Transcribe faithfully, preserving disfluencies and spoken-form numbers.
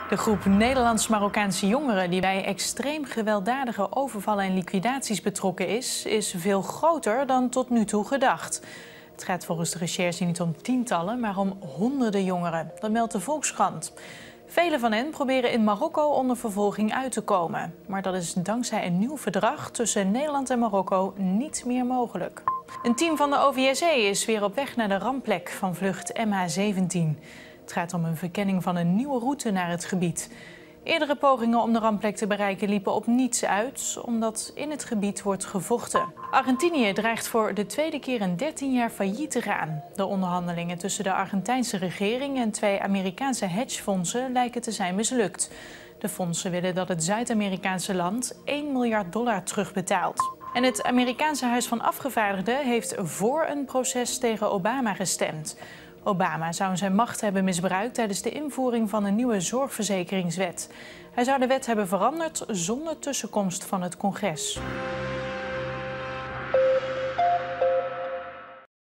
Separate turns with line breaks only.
De groep Nederlands-Marokkaanse jongeren die bij extreem gewelddadige overvallen en liquidaties betrokken is, is veel groter dan tot nu toe gedacht. Het gaat volgens de recherche niet om tientallen, maar om honderden jongeren. Dat meldt de Volkskrant. Vele van hen proberen in Marokko onder vervolging uit te komen. Maar dat is dankzij een nieuw verdrag tussen Nederland en Marokko niet meer mogelijk. Een team van de O V S E is weer op weg naar de rampplek van vlucht M H zeventien. Het gaat om een verkenning van een nieuwe route naar het gebied. Eerdere pogingen om de rampplek te bereiken liepen op niets uit, omdat in het gebied wordt gevochten. Argentinië dreigt voor de tweede keer in dertien jaar failliet te gaan. De onderhandelingen tussen de Argentijnse regering en twee Amerikaanse hedgefondsen lijken te zijn mislukt. De fondsen willen dat het Zuid-Amerikaanse land één miljard dollar terugbetaalt. En het Amerikaanse Huis van Afgevaardigden heeft voor een proces tegen Obama gestemd. Obama zou zijn macht hebben misbruikt tijdens de invoering van een nieuwe zorgverzekeringswet. Hij zou de wet hebben veranderd zonder tussenkomst van het congres.